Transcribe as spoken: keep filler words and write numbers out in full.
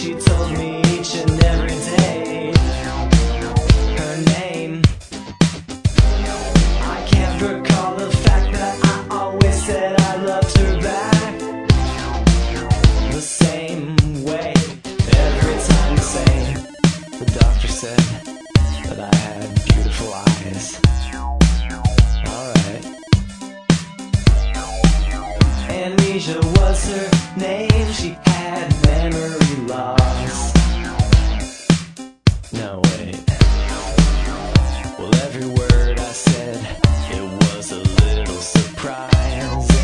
she told me each and every day her name. I can't recall the fact that I always said I loved her back the same way, every time the same. The doctor said that I had beautiful eyes. Alright. Amnesia was her name, she had memory loss. No, wait. Well, every word I said, it was a little surprise.